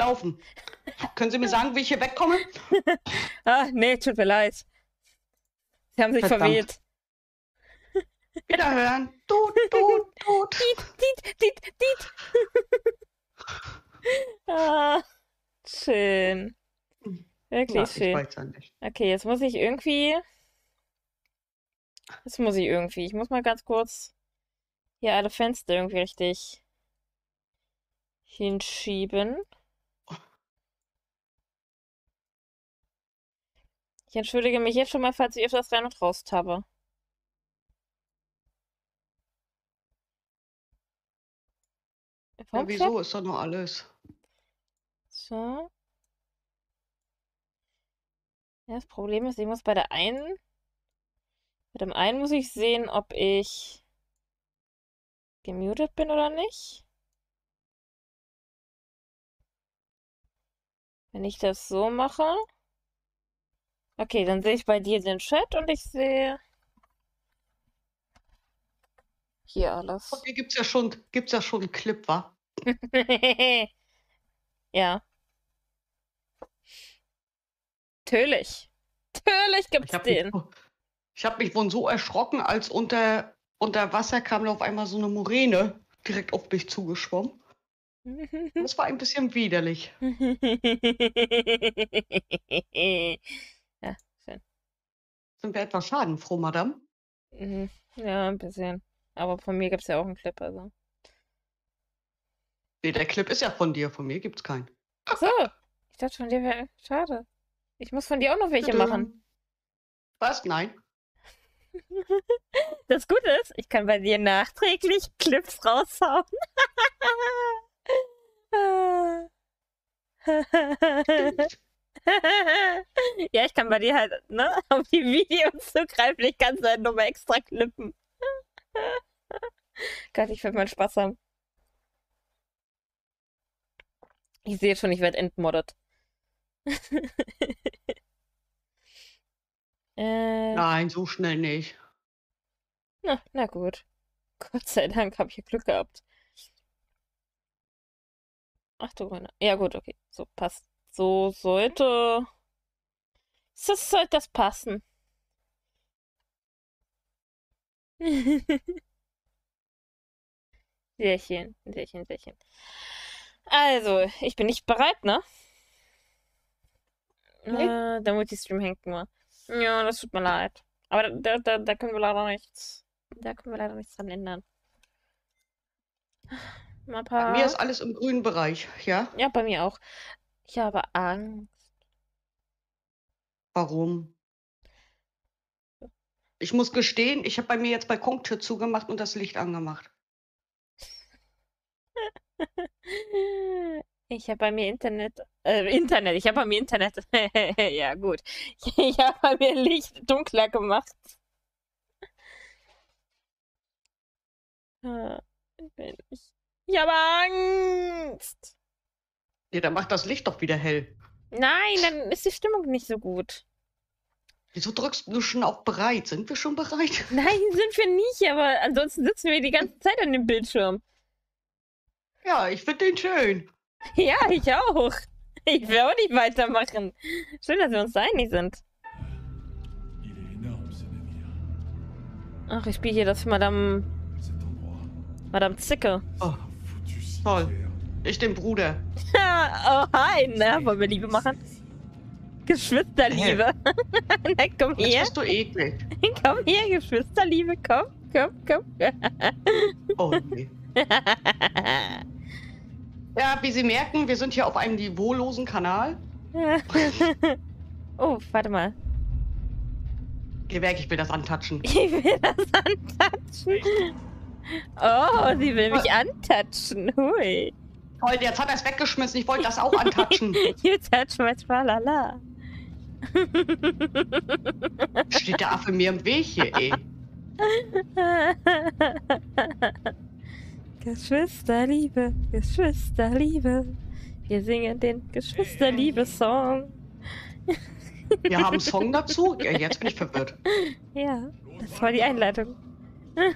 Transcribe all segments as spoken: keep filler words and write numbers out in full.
laufen. Können Sie mir sagen, wie ich hier wegkomme? Ah, nee, tut mir leid. Sie haben sich Verdammt. verwählt. Wiederhören. Tut, tut, tut. Diet, diet, diet, diet. Ah, schön. Wirklich Na, ich schön. weiß ja nicht. Okay, jetzt muss ich irgendwie... Jetzt muss ich irgendwie... Ich muss mal ganz kurz hier alle Fenster irgendwie richtig hinschieben. Ich entschuldige mich jetzt schon mal, falls ich öfters rein und raus tappe. Ja, Warum klappt- wieso ist doch nur alles? So. Ja, das Problem ist, ich muss bei der einen... Bei dem einen muss ich sehen, ob ich gemutet bin oder nicht. Wenn ich das so mache... Okay, dann sehe ich bei dir den Chat und ich sehe hier alles. Von dir gibt's ja schon, gibt's ja schon einen Clip, wa? Ja. Natürlich. Natürlich Ich gibt's habe mich, den. ich hab mich wohl so erschrocken, als unter, unter Wasser kam da auf einmal so eine Muräne direkt auf mich zugeschwommen. Das war ein bisschen widerlich. Ja, schön. Sind wir etwas schadenfroh, Madame? Mhm. Ja, ein bisschen. Aber von mir gibt's ja auch einen Clip, also. Nee, der Clip ist ja von dir, von mir gibt's keinen. Ach so, ich dachte von dir wäre. Schade. Ich muss von dir auch noch welche Bitte. machen. Was? Nein. Das Gute ist, ich kann bei dir nachträglich Clips raushauen. Ja, ich kann bei dir halt, ne, auf die Videos zugreifen. Ich kann es halt nochmal extra klippen. Gott, ich werde mal Spaß haben. Ich sehe schon, ich werde entmoddet. äh, Nein, so schnell nicht. na, na gut. Gott sei Dank habe ich ja Glück gehabt. Ach du meine. Ja gut, okay. So passt. So sollte. So sollte das passen. Särchen, Särchen, Särchen. Also, ich bin nicht bereit, ne? Nee. Äh, der Multistream hängt nur. Ja, das tut mir leid. Aber da, da, da können wir leider nichts. Da können wir leider nichts dran ändern. Mal ein Bei paar. mir ist alles im grünen Bereich, ja? Ja, bei mir auch. Ich habe Angst. Warum? Ich muss gestehen, ich habe bei mir jetzt Balkontür zugemacht und das Licht angemacht. Ich habe bei mir Internet. Äh, Internet. Ich habe bei mir Internet. Ja, gut. Ich habe bei mir Licht dunkler gemacht. Ah, Ich, ich habe Angst. Nee, dann macht das Licht doch wieder hell. Nein, dann ist die Stimmung nicht so gut. Wieso drückst du schon auf bereit? Sind wir schon bereit? Nein, sind wir nicht, aber ansonsten sitzen wir die ganze Zeit an dem Bildschirm. Ja, ich finde den schön. Ja, ich auch. Ich will auch nicht weitermachen. Schön, dass wir uns da einig sind. Il est énorme, ce navire. Ach, ich spiele hier das Madame. Cet endroit. Madame Zicke. Oh, Foutu toll. cimetière. Ich den Bruder. Oh, hi, ne? Wollen wir Liebe machen? Geschwisterliebe. Na, komm Jetzt her. bist du eklig. Komm her, Geschwisterliebe. Komm, komm, komm. Oh nee. Ja, wie Sie merken, wir sind hier auf einem niveaulosen Kanal. Oh, warte mal. Gewerk, ich will das antatschen. Ich will das antatschen. Oh, sie will mich antatschen. Hui. Toll, jetzt hat er es weggeschmissen. Ich wollte das auch antatschen. You touch my tralala. Steht der Affe mir im Weg hier, ey. Geschwisterliebe, Geschwisterliebe. Wir singen den Geschwisterliebe-Song. Wir haben einen Song dazu? Ja, jetzt bin ich verwirrt. Ja, das war die Einleitung.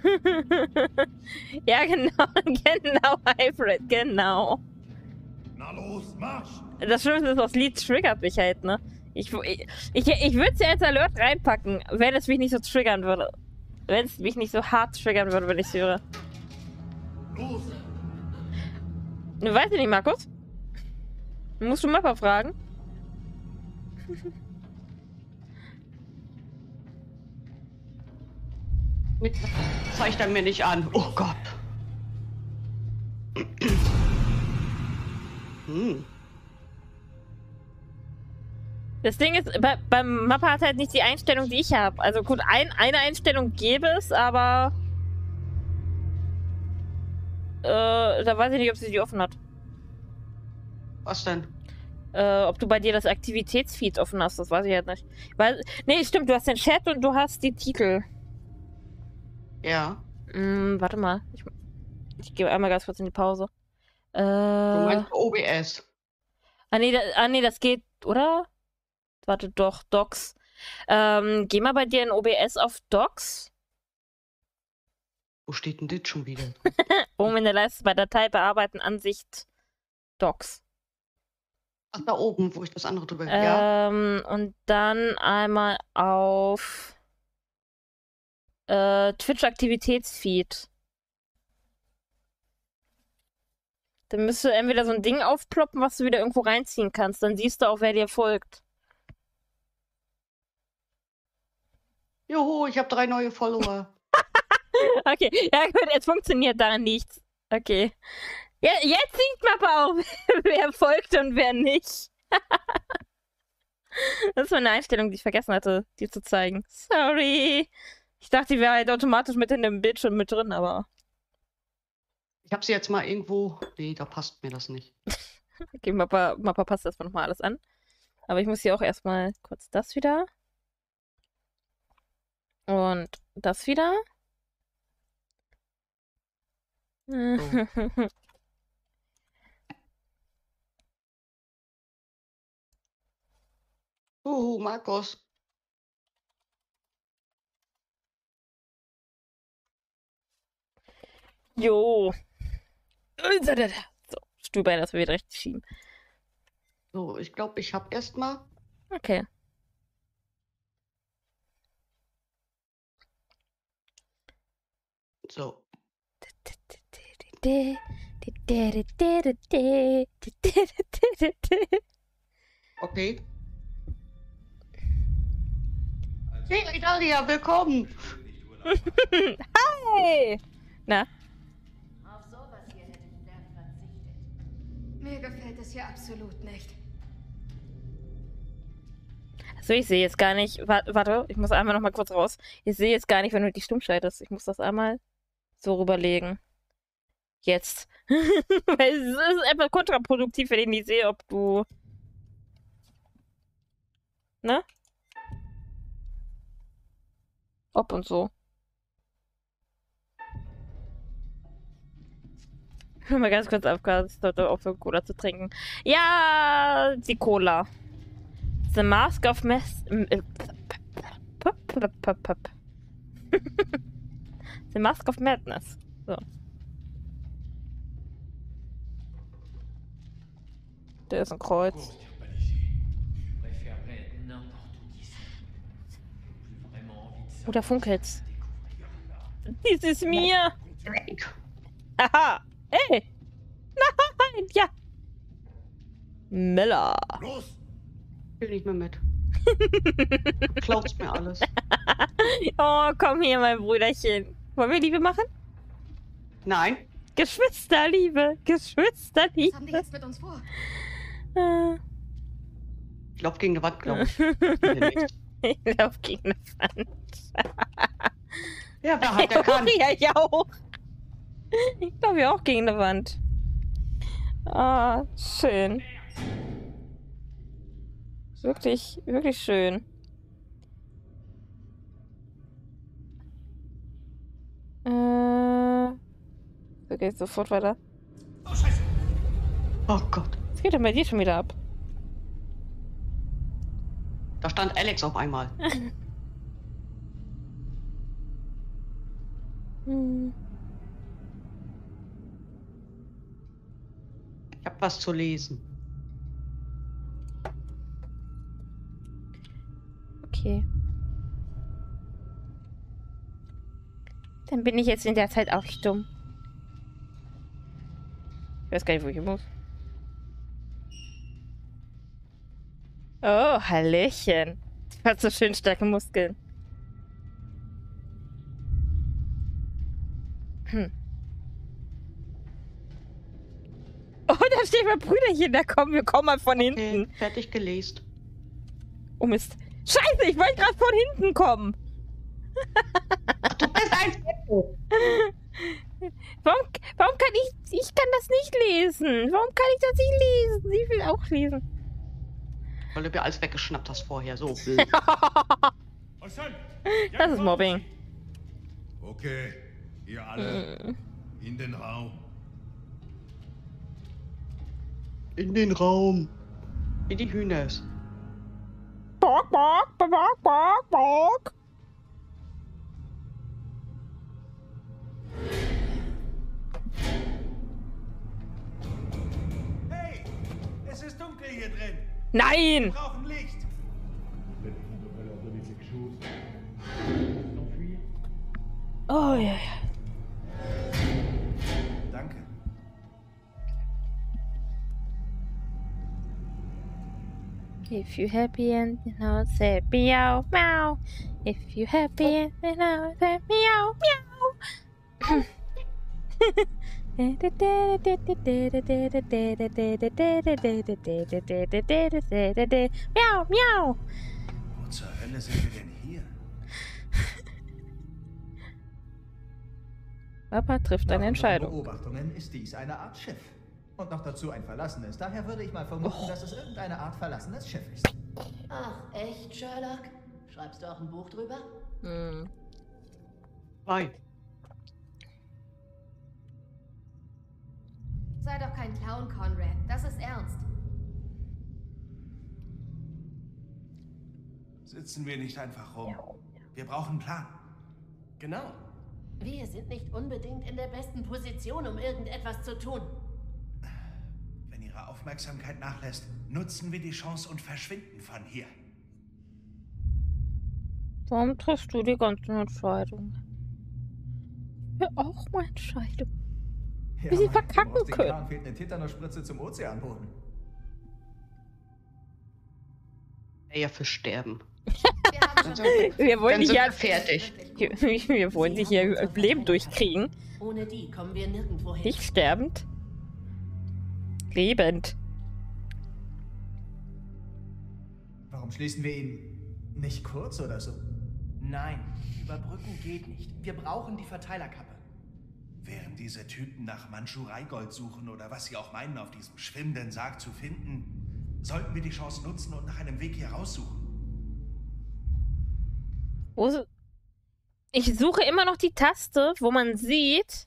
Ja, genau, genau, Alfred, genau. Na Na los, Marsch! Das Schlimmste ist, das Lied triggert mich halt, ne? Ich, ich, ich, ich würde es ja als Alert reinpacken, wenn es mich nicht so triggern würde. Wenn es mich nicht so hart triggern würde, wenn ich es höre. Los! Ne, weiß ich nicht, Markus? Musst du Mappa fragen? Mit zeigt er mir nicht an. Oh Gott. Hm. Das Ding ist, bei, beim Mappa hat halt nicht die Einstellung, die ich habe. Also gut, ein, eine Einstellung gäbe es, aber äh, da weiß ich nicht, ob sie die offen hat. Was denn? Äh, ob du bei dir das Aktivitätsfeed offen hast, das weiß ich halt nicht. Weil, nee, stimmt, du hast den Chat und du hast die Titel. Ja. Hm, warte mal. Ich, ich gehe einmal ganz kurz in die Pause. Äh, Du meinst O B S. ah, nee, da, ah, nee, das geht, oder? Warte, doch, Docs. Ähm, geh mal bei dir in O B S auf Docs. Wo steht denn das schon wieder? Oben in der Leiste bei Datei bearbeiten, Ansicht, Docs. Ach, da oben, wo ich das andere drüber. Ja. Ähm, und dann einmal auf äh, Twitch-Aktivitätsfeed. Dann müsste entweder so ein Ding aufploppen, was du wieder irgendwo reinziehen kannst. Dann siehst du auch, wer dir folgt. Juhu, ich habe drei neue Follower. Okay, ja gut, jetzt funktioniert da nichts. Okay. Ja, jetzt sieht man aber auch, wer folgt und wer nicht. Das war eine Einstellung, die ich vergessen hatte, dir zu zeigen. Sorry. Ich dachte, die wäre halt automatisch mit in dem Bildschirm mit drin, aber... Ich habe sie jetzt mal irgendwo... Nee, da passt mir das nicht. Okay, Mappa, Mappa passt erstmal nochmal alles an. Aber ich muss hier auch erstmal kurz das wieder. Und das wieder. So. Juhu, Markus. Jo. So, Stuhlbein, das wir wieder richtig schieben. So, ich glaube, ich habe erstmal... Okay. So. Okay. Hey, Idalia, willkommen. Hi! Na? Auf sowas hier hätte ich gern verzichtet. Mir gefällt es hier absolut nicht. So, ich sehe jetzt gar nicht. Warte, warte, ich muss einmal noch mal kurz raus. Ich sehe jetzt gar nicht, wenn du die stumm schaltest. Ich muss das einmal so rüberlegen. Jetzt. Weil es ist einfach kontraproduktiv, wenn ich nicht sehe, ob du. Ne? Ob und so. Ich will mal ganz kurz aufgehört, auf so Cola zu trinken. Ja, die Cola. The Mask of Mess. The Mask of Madness. So. Der ist ein Kreuz. Oh, da funkelt's. Dies ist mir. Haha. Hey. Nein. Ja. Miller. Los! Ich will nicht mehr mit. Du klaust mir alles. Oh, komm hier, mein Brüderchen. Wollen wir Liebe machen? Nein. Geschwisterliebe. Geschwisterliebe. Was haben die jetzt mit uns vor? Äh. Ich lauf gegen die Wand, glaube ich. Ich lauf gegen eine Wand. Ja, wer hat, der kann. Ja, ich auch. Ich glaube ja auch gegen eine Wand. Ah, schön. Wirklich, wirklich schön. Äh. So geht's sofort weiter. Oh, Scheiße! Oh Gott. Was geht denn bei dir schon wieder ab? Da stand Alex auf einmal. Hm. Ich hab was zu lesen. Okay. Dann bin ich jetzt in der Zeit auch stumm. Ich weiß gar nicht, wo ich hin muss. Oh, Hallöchen. Du hast so schön starke Muskeln. Hm. Oh, da steht mein Brüderchen. Da kommen wir kommen mal von Okay, hinten. fertig gelesen. Oh Mist. Scheiße, ich wollte gerade von hinten kommen. Ach, du bist ein Fetto. Warum, warum kann ich... Ich kann das nicht lesen. Warum kann ich das nicht lesen? Sie will auch lesen. Weil du mir alles weggeschnappt hast vorher. So. Das ist Mobbing. Okay, ihr alle in den Raum. In den Raum. Wie die Hühners. Bock, bock, bock, bock, bock. Hey, es ist dunkel hier drin. Nein! Wir brauchen Licht. Oh ja, ja. Danke. If you happy and you know, say meow, meow. If you happy and you know, say meow, meow. Miau, miau. Wo zur Hölle sind wir denn hier? Papa trifft eine Entscheidung. Beobachtungen ist dies eine Art Schiff. Und noch dazu ein verlassenes. Daher würde ich mal vermuten, oh. dass es irgendeine Art verlassenes Schiff ist. Ach, echt, Sherlock? Schreibst du auch ein Buch drüber? Hm. Nein. Sei doch kein Clown, Conrad. Das ist ernst. Sitzen wir nicht einfach rum. Wir brauchen einen Plan. Genau. Wir sind nicht unbedingt in der besten Position, um irgendetwas zu tun. Wenn Ihre Aufmerksamkeit nachlässt, nutzen wir die Chance und verschwinden von hier. Warum triffst du die ganzen Entscheidungen? Ja, auch mal Entscheidungen. Ja, Wie sie Mann, verkacken aus den können. Kran fehlt eine Tetanusspritze zum Ozeanboden. Ja, für Sterben. Wir, haben schon Wir wollen Dann dich sind ja wir fertig. Wir, wir wollen dich hier lebend durchkriegen. Ohne die kommen wir nirgendwo hin. Nicht sterbend. Lebend. Warum schließen wir ihn nicht kurz oder so? Nein, überbrücken geht nicht. Wir brauchen die Verteilerkappe. Während diese Typen nach Mandschurei-Gold suchen oder was sie auch meinen, auf diesem schwimmenden Sarg zu finden, sollten wir die Chance nutzen und nach einem Weg hier raussuchen. Wo ist... Ich suche immer noch die Taste, wo man sieht,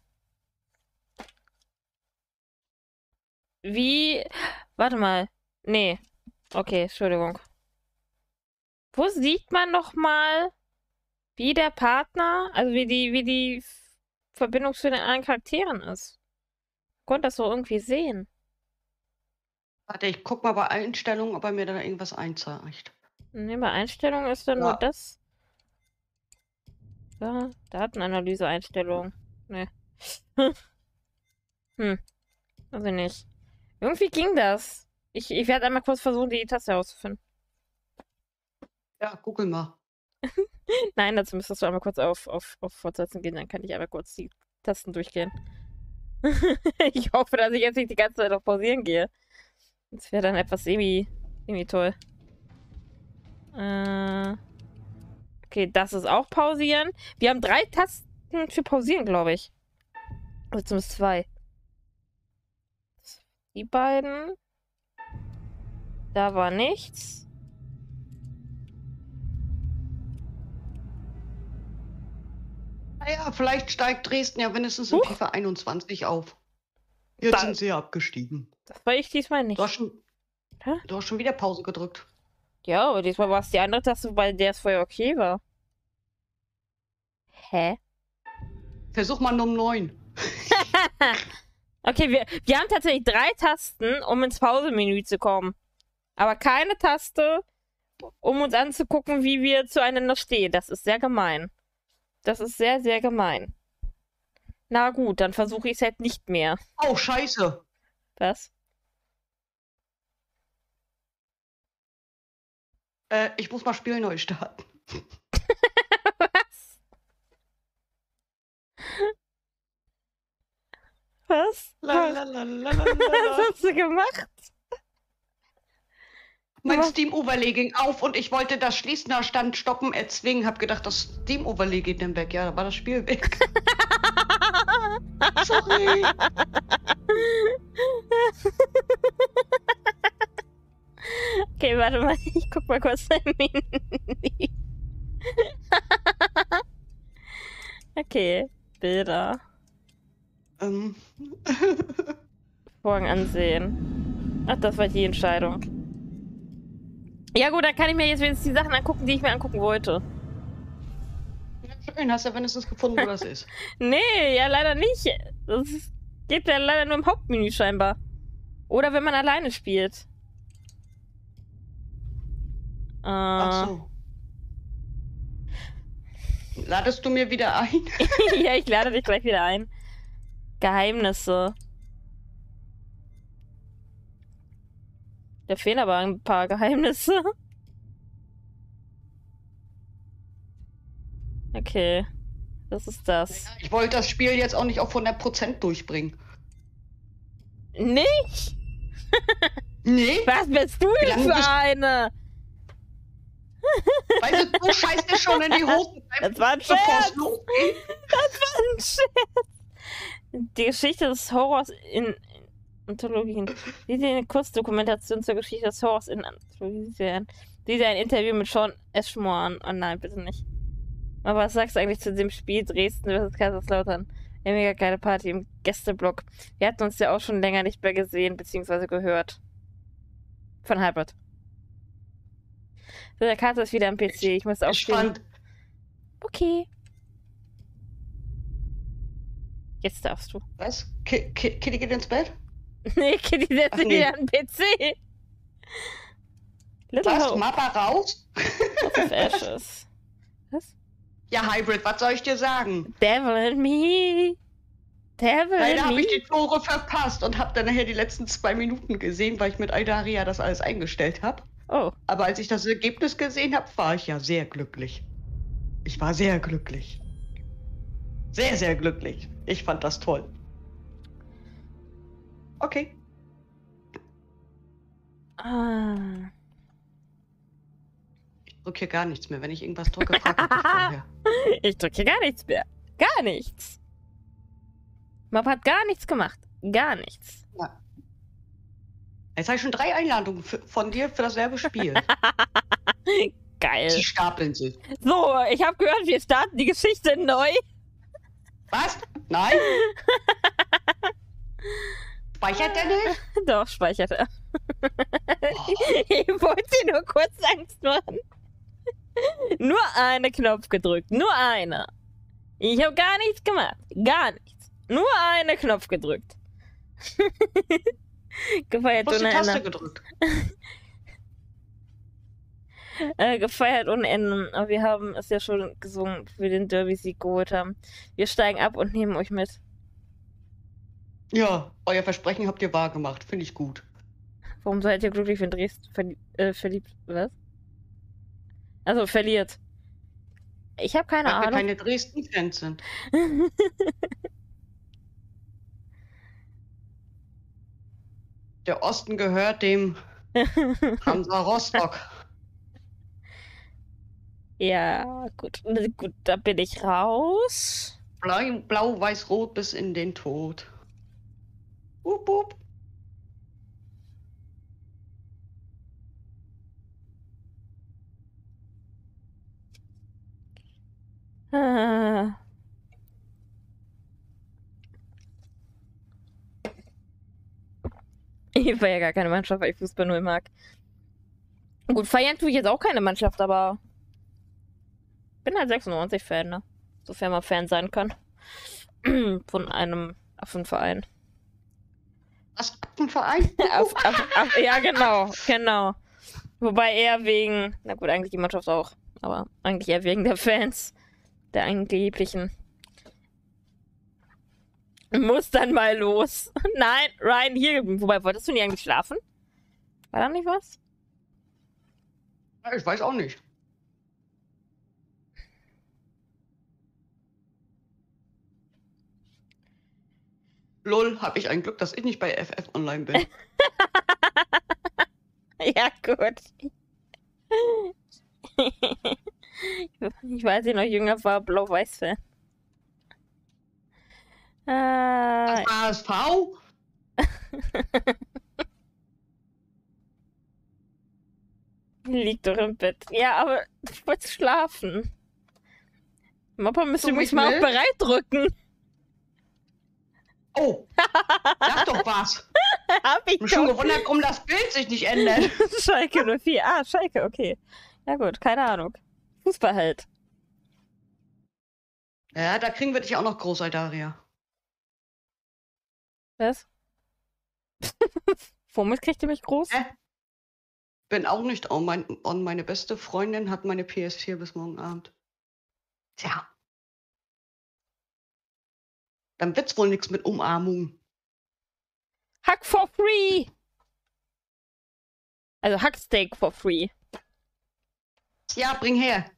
wie... Warte mal. Nee. Okay, Entschuldigung. Wo sieht man noch mal, wie der Partner, also wie die, wie die Verbindung zu den anderen Charakteren ist? Ich konnte das so irgendwie sehen. Warte, ich guck mal bei Einstellungen, ob er mir da irgendwas einzeigt. Nee, bei Einstellungen ist dann Ja. nur das. Da, Datenanalyse-Einstellung. Nee. hm. Also nicht. Irgendwie ging das. Ich, ich werde einmal kurz versuchen, die Taste herauszufinden. Ja, google mal. Nein, dazu müsstest du einmal kurz auf, auf, auf Fortsetzen gehen, dann kann ich einmal kurz die Tasten durchgehen. Ich hoffe, dass ich jetzt nicht die ganze Zeit auf Pausieren gehe. Das wäre dann etwas semi, semi toll. Äh, okay, das ist auch Pausieren. Wir haben drei Tasten für Pausieren, glaube ich. Also zumindest zwei. Die beiden. Da war nichts. Naja, vielleicht steigt Dresden ja wenigstens in Huch. FIFA einundzwanzig auf. Jetzt Da- sind sie ja abgestiegen. Das war ich diesmal nicht. Du hast schon, Hä? du hast schon wieder Pause gedrückt. Ja, aber diesmal war es die andere Taste, bei der es vorher okay war. Hä? Versuch mal Nummer neun. Okay, wir, wir haben tatsächlich drei Tasten, um ins Pausemenü zu kommen. Aber keine Taste, um uns anzugucken, wie wir zueinander stehen. Das ist sehr gemein. Das ist sehr, sehr gemein. Na gut, dann versuche ich es halt nicht mehr. Oh, scheiße. Was? Äh, ich muss mal Spiel neu starten. Was? Was? Lalalala. Was hast du gemacht? Mein Steam-Overlay ging auf und ich wollte das schließen, da stand Stoppen, erzwingen. Hab gedacht, das Steam-Overlay geht dann weg. Ja, da war das Spiel weg. Sorry. Okay, warte mal, ich guck mal kurz dein Menü. Okay, Bilder. Ähm. Vorhang ansehen. Ach, das war die Entscheidung. Ja gut, dann kann ich mir jetzt wenigstens die Sachen angucken, die ich mir angucken wollte. Ja, schön, hast du ja wenigstens gefunden, wo das ist. Nee, ja leider nicht. Das geht ja leider nur im Hauptmenü scheinbar. Oder wenn man alleine spielt. Äh, Ach so. Ladest du mir wieder ein? ja, ich lade dich gleich wieder ein. Geheimnisse. Da fehlen aber ein paar Geheimnisse. Okay. Das ist das. Ich wollte das Spiel jetzt auch nicht auf hundert Prozent durchbringen. Nicht? Nee? Was bist du denn für bist... eine? Weil du, du scheißt dir schon in die Hosen. Das war ein Scherz. Das war ein Scherz. Die Geschichte des Horrors in Anthologien. Diese eine Kurzdokumentation zur Geschichte des Horrors in Anthologien. Diese ein Interview mit Sean Ashmore. Oh nein, bitte nicht. Aber was sagst du eigentlich zu dem Spiel Dresden versus Kaiserslautern? Eine mega geile Party im Gästeblock. Wir hatten uns ja auch schon länger nicht mehr gesehen bzw. gehört. Von Halbert. So, der Karte ist wieder am P C. Ich muss aufstehen. Okay. Jetzt darfst du. Was? Ki Ki Kitty geht ins Bett? Nee, Kitty setzt sich nee. wieder an den P C. Little Was? Hope. Mappa raus? House of Ashes. Was? Ja, Hybrid, was soll ich dir sagen? Devil in me. Devil Leider in habe me. ich die Tore verpasst und habe dann nachher die letzten zwei Minuten gesehen, weil ich mit Aldaria das alles eingestellt habe. Oh. Aber als ich das Ergebnis gesehen habe, war ich ja sehr glücklich. Ich war sehr glücklich. Sehr, sehr glücklich. Ich fand das toll. Okay. Ah. Ich drücke hier gar nichts mehr. Wenn ich irgendwas drücke, frag mich vorher. Ich drücke hier gar nichts mehr. Gar nichts. Map hat gar nichts gemacht. Gar nichts. Ja. Jetzt habe ich schon drei Einladungen von dir für dasselbe Spiel. Geil. Sie stapeln sich. So, ich habe gehört, wir starten die Geschichte neu. Was? Nein? Speichert der nicht? Doch, speichert er. Oh. Ich wollte dir nur kurz Angst machen. Nur einen Knopf gedrückt. Nur einer. Ich habe gar nichts gemacht. Gar nichts. Nur einen Knopf gedrückt. Gefeiert Du hast die ohne Taste Ende. gedrückt. Äh, gefeiert ohne Ende. Aber wir haben es ja schon gesungen, für den Derby-Sieg geholt haben. Wir steigen ab und nehmen euch mit. Ja, euer Versprechen habt ihr wahr gemacht. Finde ich gut. Warum seid ihr glücklich, wenn Dresden verlie äh, verliebt... Was? Also, verliert. Ich habe keine Weil Ahnung. wir keine Dresden-Fans sind. Der Osten gehört dem Hansa Rostock. Ja, gut. Gut, da bin ich raus. Blau, blau, weiß, rot bis in den Tod. Wupp, wupp. Ah. Ich war ja gar keine Mannschaft, weil ich Fußball nur mag. Gut, feiern tue ich jetzt auch keine Mannschaft, aber bin halt sechsundneunzig-Fan, ne? Sofern man Fan sein kann. Von einem Affenverein. Was? Ein Verein? Aff, Aff, Aff, ja, genau, genau. Wobei eher wegen, na gut, eigentlich die Mannschaft auch, aber eigentlich eher wegen der Fans, der angeblichen. Muss dann mal los. Nein, Ryan, hier. Wobei, wolltest du nie eigentlich schlafen? War da nicht was? Ich weiß auch nicht. Lol, hab ich ein Glück, dass ich nicht bei F F online bin. Ja, gut. Ich weiß, ich noch jünger war, Blau-Weiß-Fan. Äh, Das H S V? Liegt doch im Bett. Ja, aber ich wollte schlafen. Mappa müsste Du mich mich mal mit? auf bereit drücken. Oh, sag doch was. Hab ich Ich bin schon doch. gewundert, warum das Bild sich nicht ändert. Schalke null vier. Ah, Schalke, okay. Ja gut, keine Ahnung. Fußball halt. Ja, da kriegen wir dich auch noch groß, Aldaria. Was? Womit kriegt ihr mich groß? Hä? Bin auch nicht on. Mein, on. Meine beste Freundin hat meine P S vier bis morgen Abend. Tja. Dann wird's wohl nichts mit Umarmung. Hack for free! Also Hacksteak for free. Ja, bring her.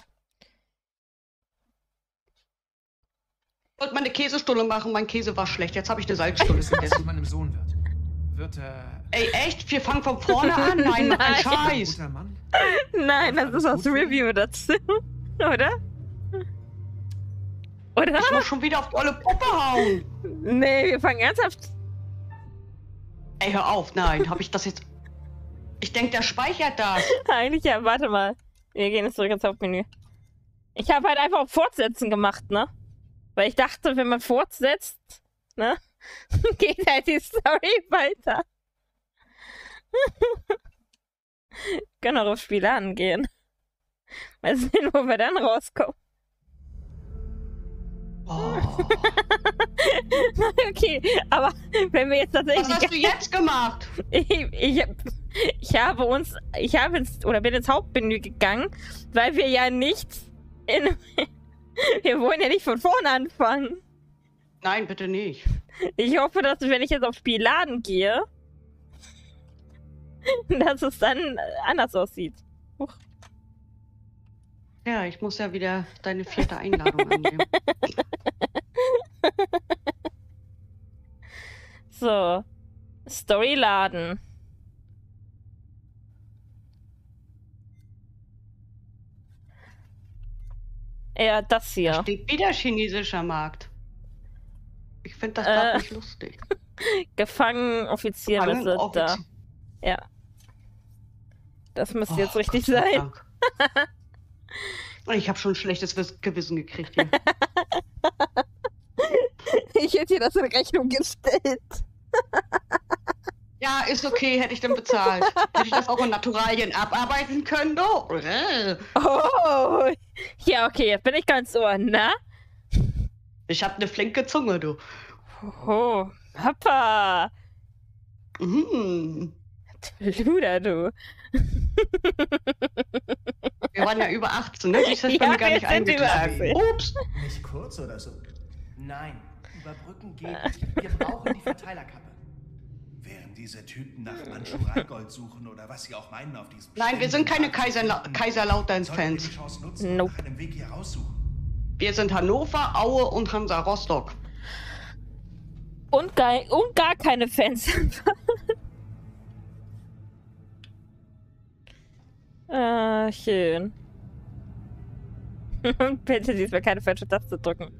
Ich wollte meine Käsestulle machen, mein Käse war schlecht. Jetzt habe ich eine Salzstulle Bis er zu gegessen. meinem Sohn wird. Wird er Ey, echt? Wir fangen von vorne an? Nein, mach Nein. keinen Scheiß. guter Mann? Nein, das ist das Review dazu. Oder? Oder? Ich muss schon wieder auf die olle Puppe hauen. Nee, wir fangen ernsthaft. Ey, hör auf. Nein, habe ich das jetzt... Ich denke, der speichert das. Eigentlich ja, warte mal. Wir gehen jetzt zurück ins Hauptmenü. Ich habe halt einfach auf Fortsetzen gemacht, ne? Weil ich dachte, wenn man fortsetzt, ne? Geht halt die Story weiter. Können auch auf Spiele angehen. Mal sehen, wo wir dann rauskommen. Oh. Okay, aber wenn wir jetzt tatsächlich... Was hast du jetzt gemacht? Ich, ich, ich habe uns, ich habe ins, oder bin ins Hauptmenü gegangen, weil wir ja nicht in, wir wollen ja nicht von vorne anfangen. Nein, bitte nicht. Ich hoffe, dass wenn ich jetzt auf Spielladen gehe, dass es dann anders aussieht. Huch. Ja, ich muss ja wieder deine vierte Einladung annehmen. So, Story laden. Ja, das hier. Steht wieder chinesischer Markt. Ich finde das Äh. gerade nicht lustig. Gefangen, Offizier Gefangen, müsste da. Offizier. Ja. Das müsste Oh, jetzt richtig Gott sei sein. Dank. Ich habe schon ein schlechtes Wiss- Gewissen gekriegt hier. Ich hätte dir das in Rechnung gestellt. Ja, ist okay, hätte ich dann bezahlt. Hätte ich das auch in Naturalien abarbeiten können, du? Oh. Ja, okay, jetzt bin ich ganz ohr, na? Ich hab eine flinke Zunge, du. Oh, Papa. Mhm. Luder, du. Wir waren ja über achtzehn, ne? Siehst du, das Ja, bei mir gar wir nicht sind über eingetragen. achtzehn. Ups. Nicht kurz oder so. Nein, überbrücken geht nicht. Wir brauchen die Verteilerkappe. Während diese Typen nach Mandschurei-Gold suchen oder was sie auch meinen auf diesem Nein, wir sind keine Stimmen- Kaiserla Sollten wir Kaiserlautern-Fans. die Chance nutzen Nope. und nach einem Weg hier raussuchen. Wir sind Hannover, Aue und Hansa Rostock. Und, gar, und gar keine Fans. Ah, schön. Bitte diesmal keine falsche Taste drücken.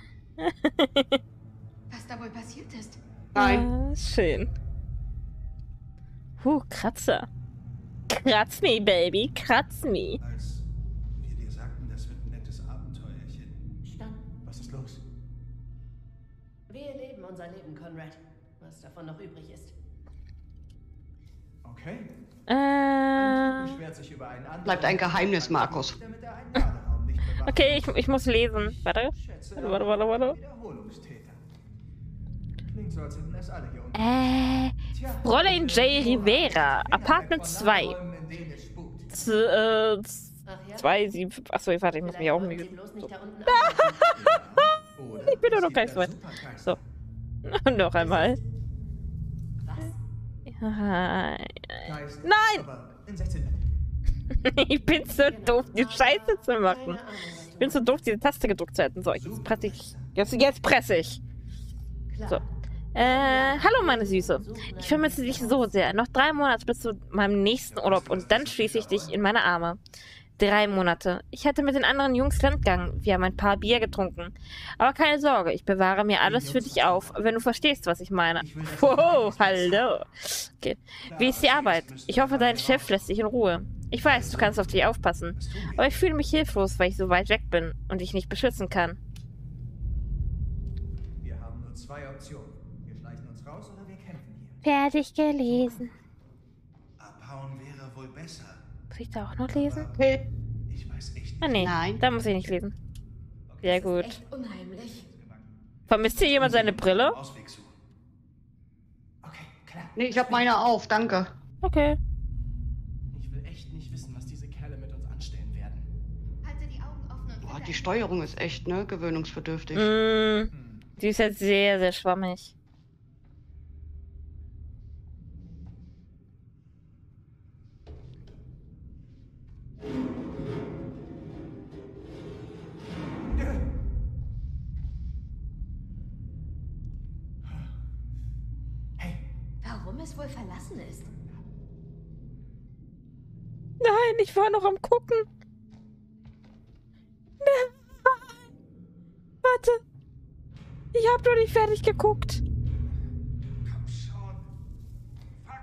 Was da wohl passiert ist? Nein. Ah, schön. Huh, Kratzer. Kratz me, Baby. Kratz me. Als wir dir sagten, das wird ein nettes Abenteuerchen. Stand. Was ist los? Wir leben unser Leben, Conrad. Was davon noch übrig ist. Okay. Äh, Beschwert sich über einen anderen. Bleibt ein Geheimnis, Markus. Damit er einen Laderaum nicht bewacht. okay, ich, ich muss lesen. Warte. Schätze, Warte, warte, warte. Wiederholungstäter. Klingt so, als hätten es alle hier unten. Äh, Tja, Fräulein J. Nora, Rivera, Fingerwerk Apartment von zwei. Lagerräumen, in den es spukt. Z äh, Ach ja? zwei, sieben, fünf. Achso, warte, ich muss mich auch Vielleicht müde. wollten Sie bloß nicht So. da unten arbeiten. Oder Ich bin doch es noch gibt gar nicht so weit. einen Supergeist. So. Noch einmal. Was? Ja, Geist, Nein! aber in sechzehn Minuten. ich bin so doof, die Scheiße zu machen. Keine Ahnung, was Ich du bin so meinst. doof, diese Taste gedrückt zu halten. So, jetzt presse ich. Jetzt, jetzt presse ich. Klar. So. Äh, hallo meine Süße. Ich vermisse dich so sehr. Noch drei Monate bis zu meinem nächsten Urlaub und dann schließe ich dich in meine Arme. Drei Monate. Ich hätte mit den anderen Jungs Landgang. Wir haben ein paar Bier getrunken. Aber keine Sorge, ich bewahre mir alles für dich auf, wenn du verstehst, was ich meine. Wow, hallo. Okay. Wie ist die Arbeit? Ich hoffe, dein Chef lässt dich in Ruhe. Ich weiß, du kannst auf dich aufpassen. Aber ich fühle mich hilflos, weil ich so weit weg bin und dich nicht beschützen kann. Wir haben nur zwei Optionen. Wir schleichen uns raus oder wir kämpfen hier. Fertig gelesen. Abhauen wäre wohl besser. Muss ich da auch noch lesen? Okay. Ich weiß echt Ah, nee. Nein. Da muss ich nicht lesen. Sehr gut. Echt unheimlich. Vermisst hier jemand seine Brille? Ausweg suchen. Okay, klar. Nee, ich hab meine auf, danke. Okay. Ich will echt nicht wissen, was diese Kerle mit uns anstellen werden. Halte die Augen offen und Boah, finde die ein- Steuerung ist echt, ne? Gewöhnungsbedürftig. Mm, Hm. die ist jetzt sehr, sehr schwammig. Hey, Warum es wohl verlassen ist? Nein, ich war noch am Gucken. Nein. Warte. Ich hab noch nicht fertig geguckt. Komm schon. Fuck.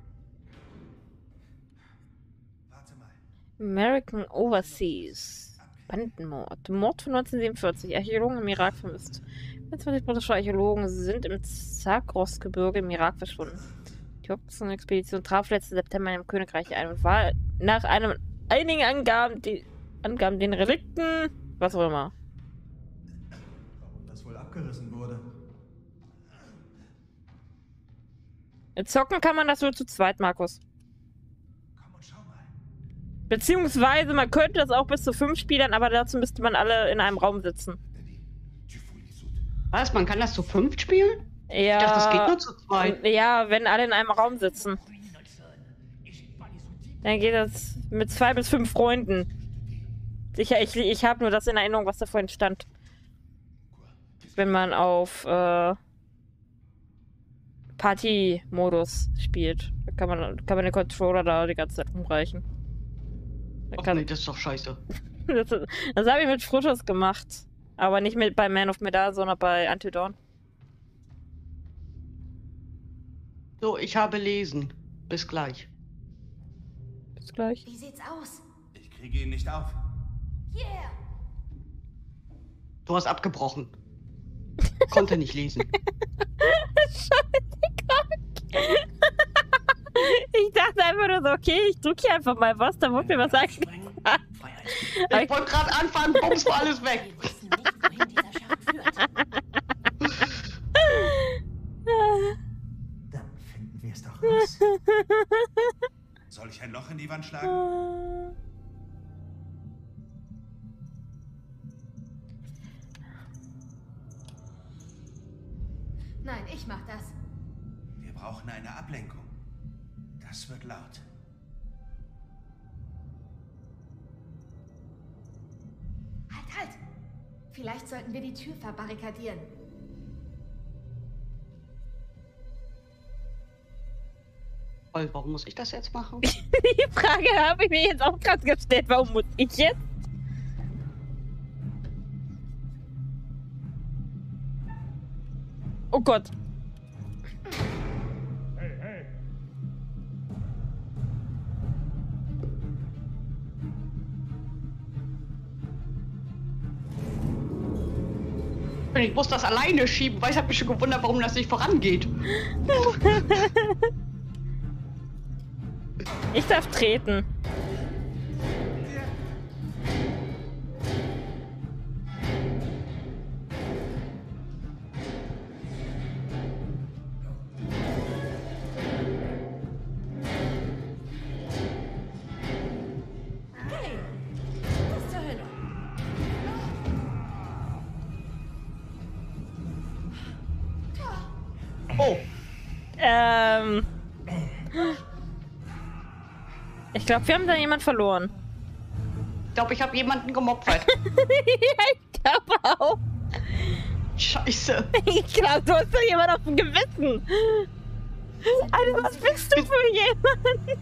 Warte mal. American Overseas. Bandenmord. Mord von neunzehnhundertsiebenundvierzig. Archäologen im Irak vermisst. vierundzwanzig britische Archäologen sind im Zagros-Gebirge im Irak verschwunden. Die Hobson-Expedition traf letzten September im Königreich ein und war nach einem, einigen Angaben, die, Angaben den Relikten, was auch immer. warum das wohl abgerissen wurde? Zocken kann man das nur zu zweit, Markus. Komm und schau mal. Beziehungsweise, man könnte das auch bis zu fünf spielern, aber dazu müsste man alle in einem Raum sitzen. Was? Man kann das zu fünft spielen? Ja. Ich dachte, das geht nur zu zweit. Ja, wenn alle in einem Raum sitzen. Dann geht das mit zwei bis fünf Freunden. Sicher, ich, ich habe nur das in Erinnerung, was da vorhin stand. Wenn man auf äh, Party-Modus spielt. Da kann man, kann man den Controller da die ganze Zeit rumreichen. Da Ach kann, nee, das ist doch scheiße. das das habe ich mit Frutos gemacht. Aber nicht mit bei Man of Medan, sondern bei Until Dawn. So, ich habe lesen. Bis gleich. Bis gleich. Wie sieht's aus? Ich kriege ihn nicht auf. Yeah! Du hast abgebrochen. Konnte nicht lesen. Ich dachte einfach nur so, okay, ich drücke hier einfach mal was, da wurde mir was angezeigt. Ich wollte gerade anfangen, bums, war alles weg. Wir wissen nicht, wohin dieser Schacht führt. Dann finden wir es doch raus. Soll ich ein Loch in die Wand schlagen? Nein, ich mach das. Wir brauchen eine Ablenkung. Das wird laut. Halt, halt! Vielleicht sollten wir die Tür verbarrikadieren. Voll, warum muss ich das jetzt machen? Die Frage habe ich mir jetzt auch gerade gestellt. Warum muss ich jetzt? Oh Gott. Ich muss das alleine schieben, weil ich habe mich schon gewundert, warum das nicht vorangeht. Ich darf treten. Ich glaube, wir haben da jemanden verloren. Ich glaube, ich habe jemanden gemopfert. Ja, ich glaube auch. Scheiße. Ich glaube, du hast da jemanden auf dem Gewissen. Alter, was bist du für jemand?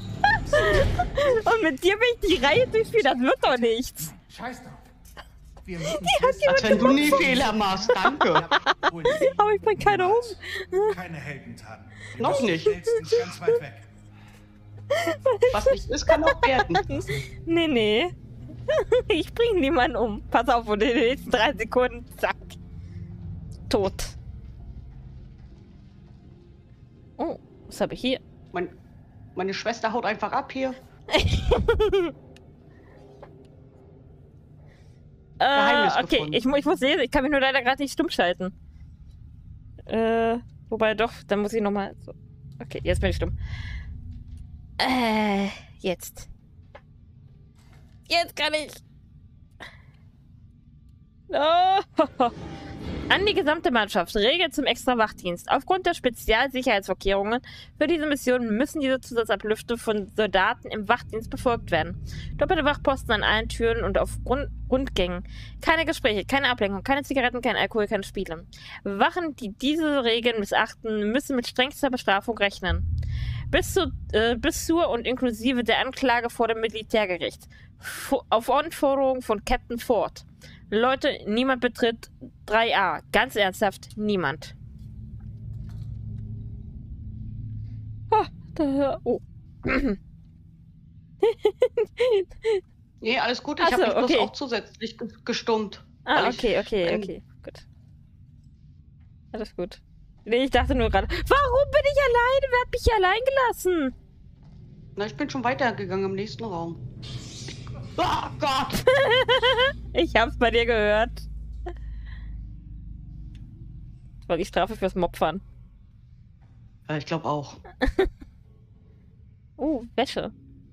Und mit dir will ich die Reihe durchspielen, das wird doch nichts. Scheiß drauf. Wir müssen Als wenn du nie Fehler machst, danke. Aber ich bring keine um. Keine Heldentaten. Noch nicht. Schnellstens ganz weit weg. Was nicht ist, kann auch werden. Nee, nee. Ich bring niemanden um. Pass auf, und in den nächsten drei Sekunden, zack. Tot. Oh, was habe ich hier? Mein, meine Schwester haut einfach ab hier. Geheimnis äh, okay, gefunden. ich, ich muss sehen, ich kann mich nur leider gerade nicht stumm schalten. Äh, wobei doch, dann muss ich nochmal. So. Okay, jetzt bin ich stumm. Äh, jetzt. Jetzt kann ich. Oh. An die gesamte Mannschaft. Regel zum Extra-Wachdienst. Aufgrund der Spezialsicherheitsvorkehrungen für diese Mission müssen diese Zusatzablüfte von Soldaten im Wachdienst befolgt werden. Doppelte Wachposten an allen Türen und auf Grund Rundgängen. Keine Gespräche, keine Ablenkung, keine Zigaretten, kein Alkohol, keine Spiele. Wachen, die diese Regeln missachten, müssen mit strengster Bestrafung rechnen. Bis, zu, äh, bis zur und inklusive der Anklage vor dem Militärgericht. F auf Anforderung von Captain Ford. Leute, niemand betritt drei a. Ganz ernsthaft, niemand. Oh, da, oh. Nee, alles gut. Ich Ach so, habe mich okay. bloß auch zusätzlich ge- gestummt. Ah, Weil ich- okay, okay, ähm, okay. Gut. Alles gut. Nee, ich dachte nur gerade, warum bin ich alleine? Wer hat mich hier allein gelassen? Na, ich bin schon weitergegangen im nächsten Raum. Oh Gott! Ich hab's bei dir gehört. Das war die Strafe fürs Mopfern. Ja, ich glaube auch. Oh, Wäsche.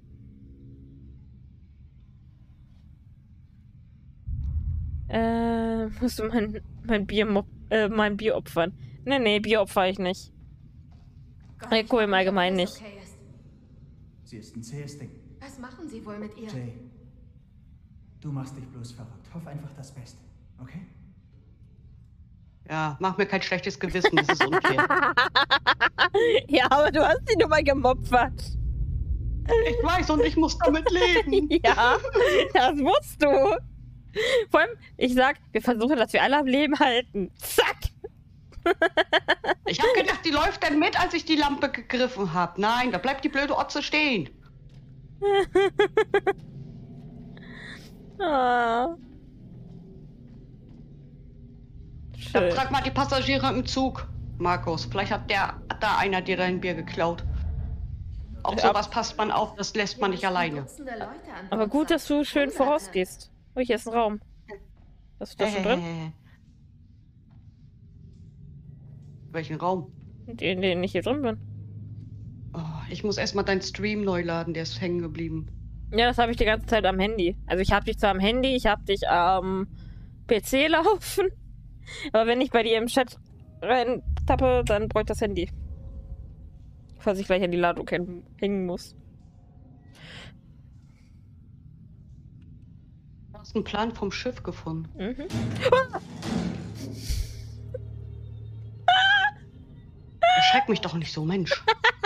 Äh, musst du mein, mein Bier mop äh, mein Bier opfern? Nee, nee, Bier opfer ich nicht. Gott, Ja, cool, im ich Allgemeinen hoffe, dass nicht. okay ist. Sie ist ein zähes Ding. Was machen Sie wohl mit ihr? Jay, du machst dich bloß verrückt. Hoff einfach das Beste, okay? Ja, mach mir kein schlechtes Gewissen, das ist unfair. Ja, aber du hast sie nur mal gemopfert. Ich weiß und ich muss damit leben. Ja, das musst du. Vor allem, ich sag, wir versuchen, dass wir alle am Leben halten. Zack! Ich habe gedacht, die läuft dann mit, als ich die Lampe gegriffen habe. Nein, da bleibt die blöde Otze stehen. Ah. Ja, Schön. frag mal die Passagiere im Zug, Markus. Vielleicht hat der da einer dir dein Bier geklaut. Auf Ja. sowas passt man auf, das lässt man nicht alleine. Dutzende Leute an Aber Bord gut, dass du sein. schön Hunderte. vorausgehst. Oh, hier ist ein Raum. Was ist da schon drin? Äh, welchen Raum? In dem ich hier drin bin. Oh, ich muss erstmal deinen Stream neu laden, der ist hängen geblieben. Ja, das habe ich die ganze Zeit am Handy. Also ich habe dich zwar am Handy, ich habe dich am P C laufen. Aber wenn ich bei dir im Chat rein tappe, dann brauche ich das Handy. Falls ich gleich an die Ladung hängen hängen muss. Du hast einen Plan vom Schiff gefunden. Mhm. Erschreck mich doch nicht so, Mensch.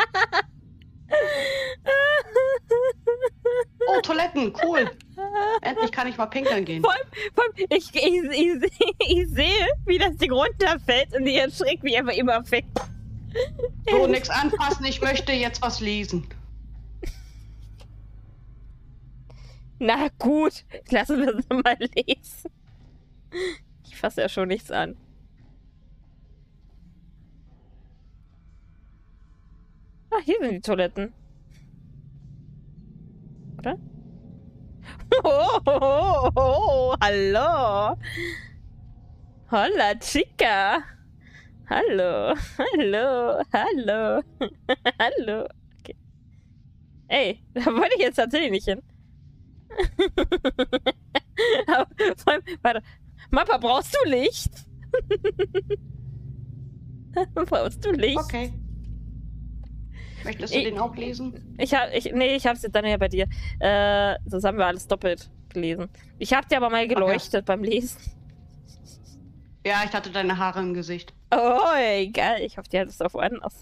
Oh, Toiletten, cool. Endlich kann ich mal pinkeln gehen. Vor allem, vor allem ich, ich, ich, ich sehe, wie das Ding runterfällt und ich erschreckt mich einfach immer weg. So, nix anfassen, ich möchte jetzt was lesen. Na gut, lassen wir es mal lesen. Ich fasse ja schon nichts an. Ah, hier sind die Toiletten. Oder? Oh, oh, oh, oh, hallo. Hola, chica. Hallo, hallo, hallo, hallo. Okay. Ey, da wollte ich jetzt tatsächlich nicht hin. Aber vor allem, warte. Mappa, brauchst du Licht? Brauchst du Licht? Okay. Möchtest du ich, den auch lesen? Ich hab, ich, nee, ich hab's jetzt dann ja bei dir. Äh, das haben wir alles doppelt gelesen. Ich hab dir aber mal geleuchtet okay. beim Lesen. Ja, ich hatte deine Haare im Gesicht. Oh, geil. Ich hoffe, die hattest du auf woanders.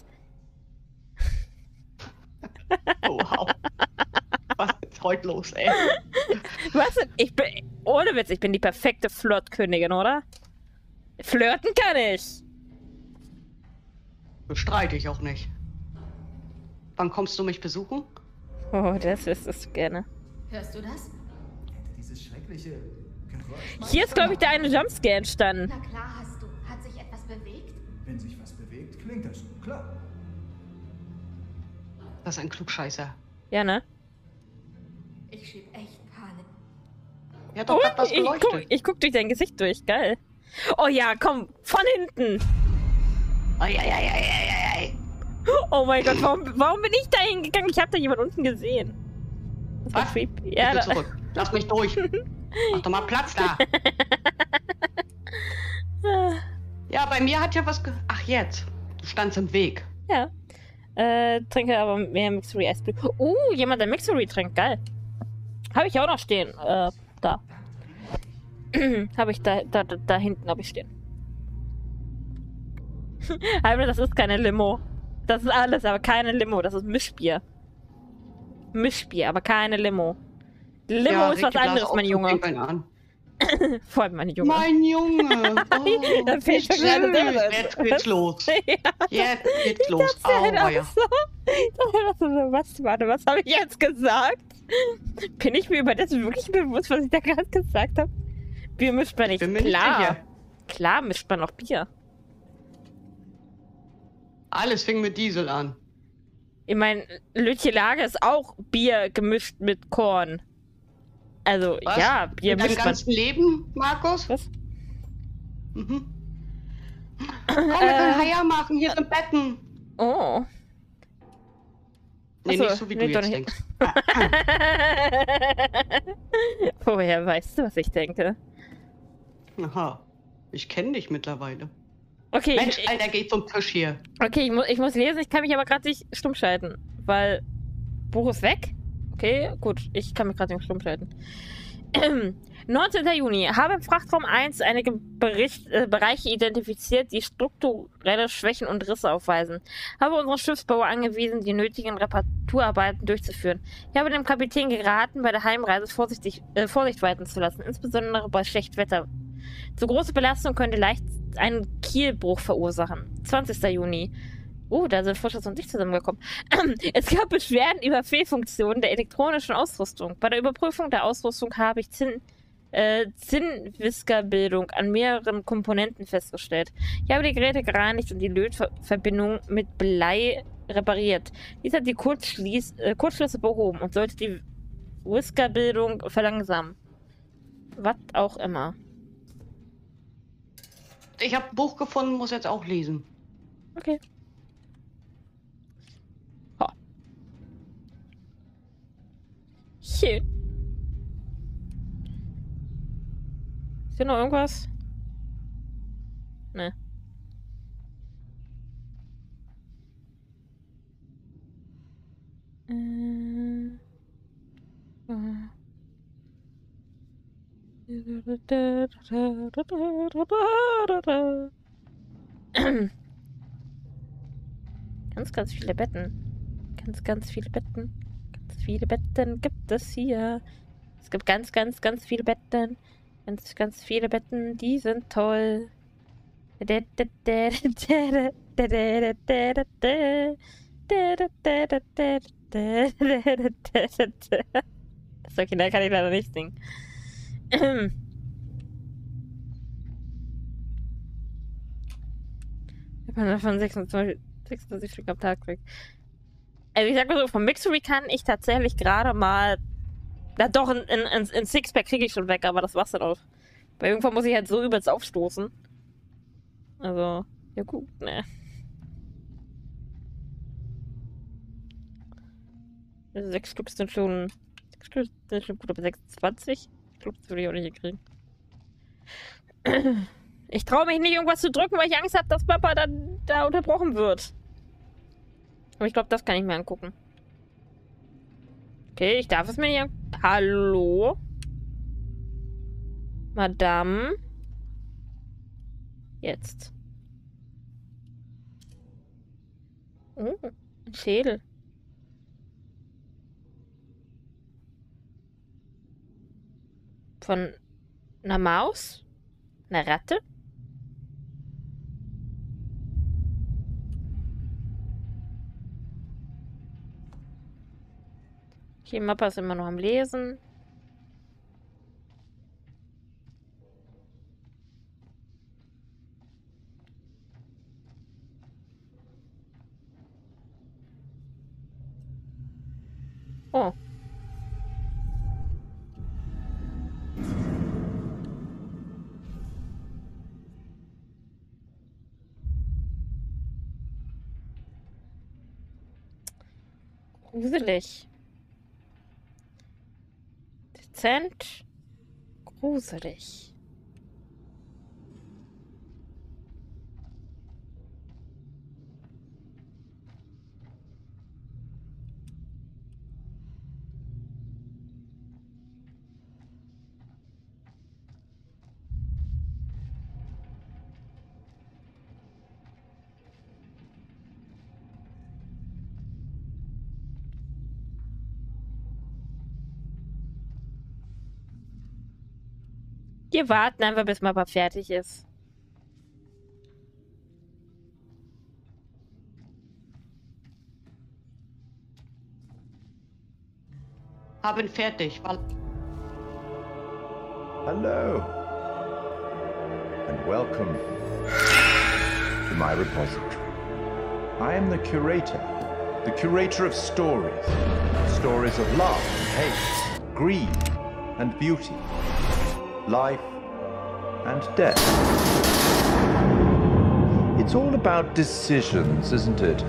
Oh, wow. Was ist heute los, ey? Was? Ich bin, ohne Witz, ich bin die perfekte Flirtkönigin, oder? Flirten kann ich. Bestreite ich auch nicht. Wann kommst du mich besuchen? Oh, das wüsstest du gerne. Hörst du das? Dieses schreckliche Geräusch. Hier ist, glaube ich, der eine Jumpscare entstanden. Na klar hast du. Hat sich etwas bewegt? Wenn sich was bewegt, klingt das so, klar. Das ist ein Klugscheißer. Ja, ne? Ich schieb echt Panik. Ja, doch, Oh, hat was ich, geleuchtet. guck, ich guck durch dein Gesicht durch, geil. Oh ja, komm, von hinten. Ei, ei, ei, ei, ei, ei. Oh mein Gott, warum, warum bin ich da hingegangen? Ich habe da jemand unten gesehen. Das war Was? creepy. Ich Ja, will da, zurück. Lass mich durch. Mach doch mal Platz da. Ja, bei mir hat ja was ge... Ach, jetzt. Du standst im Weg. ja. Äh, trinke aber mehr Mixery Ice Blue. Uh, jemand, der Mixery trinkt. Geil. Habe ich auch noch stehen. Äh, da. habe ich da, da, da, da hinten habe ich stehen. Aber das ist keine Limo. Das ist alles, aber keine Limo. Das ist Mischbier. Mischbier, aber keine Limo. Limo Ja, ist was reg die anderes, Blase mein auf, Junge. fängt einen an. Vor allem mein Junge. Mein Junge. Oh, Da fehlt schon gerade der. Jetzt geht's los. ja. Jetzt geht's los. Das war Aua, halt ja. auch so. Das war so, was, warte, was habe ich jetzt gesagt? Bin ich mir über das wirklich bewusst, was ich da gerade gesagt habe? Bier mischt man nicht. Bin mir nicht Klar. sicher. Klar mischt man auch Bier. Alles fing mit Diesel an. Ich meine, Lütje-Lager ist auch Bier gemischt mit Korn. Also, Was? ja, Bier In deinem mischt man. ganzen Leben, Markus? Was? Mhm. Komm, wir können Äh. Heier machen. Hier sind Betten. Oh. Nee, Achso, nicht so, wie nee, du doch jetzt nicht. denkst. Woher weißt du, was ich denke? Aha. Ich kenne dich mittlerweile. Okay, Mensch, ich, Alter, geh zum Tisch hier. okay ich, mu ich muss lesen, ich kann mich aber gerade nicht stumm schalten, weil Buch ist weg. Okay, gut, ich kann mich gerade nicht stumm schalten. neunzehnter Juni. Habe im Frachtraum eins einige Bericht, äh, Bereiche identifiziert, die strukturelle Schwächen und Risse aufweisen. Habe unseren Schiffsbauer angewiesen, die nötigen Reparaturarbeiten durchzuführen. Ich habe dem Kapitän geraten, bei der Heimreise vorsichtig, äh, Vorsicht walten zu lassen, insbesondere bei schlechtem Wetter. Zu große Belastung könnte leicht einen Kielbruch verursachen. zwanzigster Juni. Oh, da sind Forschers und ich zusammengekommen. Es gab Beschwerden über Fehlfunktionen der elektronischen Ausrüstung. Bei der Überprüfung der Ausrüstung habe ich Zinn, äh, Zinnwiskerbildung an mehreren Komponenten festgestellt. Ich habe die Geräte gereinigt und die Lötverbindung mit Blei repariert. Dies hat die Kurzschließ, äh, Kurzschlüsse behoben und sollte die Whiskerbildung verlangsamen. Was auch immer. Ich habe ein Buch gefunden, muss jetzt auch lesen. Okay. Ha. Schön. Ist hier noch irgendwas? Ne. Äh. Ah. Ganz, ganz viele Betten. Ganz, ganz viele Betten. Ganz viele Betten gibt es hier. Es gibt ganz, ganz, ganz viele Betten. Ganz, ganz viele Betten, die sind toll. Das Original kann ich leider nicht singen. Ich bin davon sechsundzwanzig, sechsundzwanzig Stück am Tag weg. Also ich sag mal so, vom Mixery kann ich tatsächlich gerade mal... Na doch, ein, ein, ein Sixpack kriege ich schon weg, aber das war's dann auch. Weil irgendwann muss ich halt so übelst aufstoßen. Also, ja gut, ne. Also sechs Stück sind schon... Sechs Stück sind schon gut, aber sechsundzwanzig? Ich glaube, das würde ich auch nicht hinkriegen. Ich traue mich nicht, irgendwas zu drücken, weil ich Angst habe, dass Papa dann da unterbrochen wird. Aber ich glaube, das kann ich mir angucken. Okay, ich darf es mir nicht angucken. Hallo? Madame? Jetzt. Oh, ein Schädel. Von einer Maus? Einer Ratte? Okay, Mappa ist immer noch am Lesen. Oh. Gruselig. Dezent. Gruselig. Wir warten einfach, bis Mappa fertig ist. Haben fertig. Hello. And welcome to my repository. I am the curator. The curator of stories. Stories of love and hate, greed and beauty. Life and death. It's all about decisions, isn't it?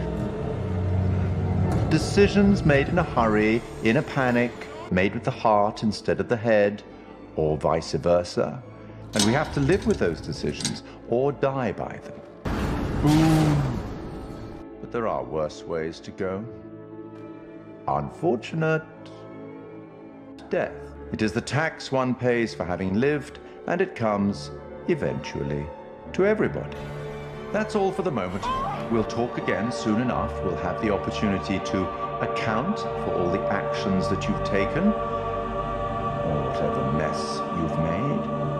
Decisions made in a hurry, in a panic, made with the heart instead of the head, or vice versa. And we have to live with those decisions, or die by them. Boom. But there are worse ways to go. Unfortunate death. It is the tax one pays for having lived, and it comes, eventually, to everybody. That's all for the moment. We'll talk again soon enough. We'll have the opportunity to account for all the actions that you've taken, or whatever mess you've made.